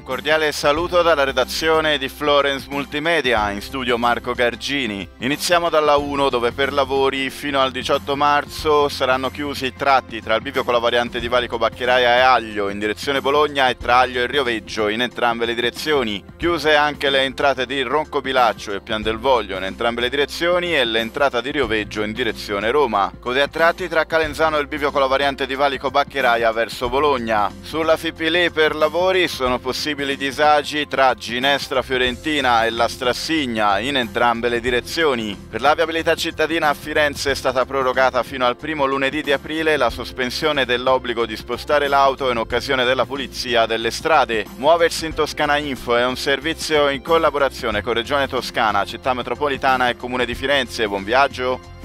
Cordiale saluto dalla redazione di Florence Multimedia, in studio Marco Gargini. Iniziamo dalla 1 dove per lavori fino al 18 marzo saranno chiusi i tratti tra il bivio con la variante di Valico Baccheraia e Aglio in direzione Bologna e tra Aglio e Rioveggio in entrambe le direzioni. Chiuse anche le entrate di Roncobilaccio e Pian del Voglio in entrambe le direzioni e l'entrata di Rioveggio in direzione Roma. Code a tratti tra Calenzano e il bivio con la variante di Valico Baccheraia verso Bologna. Sulla Fipili per lavori sono possibili disagi tra Ginestra Fiorentina e la Strassigna in entrambe le direzioni. Per la viabilità cittadina a Firenze è stata prorogata fino al primo lunedì di aprile la sospensione dell'obbligo di spostare l'auto in occasione della pulizia delle strade. Muoversi in Toscana Info è un servizio in collaborazione con Regione Toscana, Città Metropolitana e Comune di Firenze. Buon viaggio!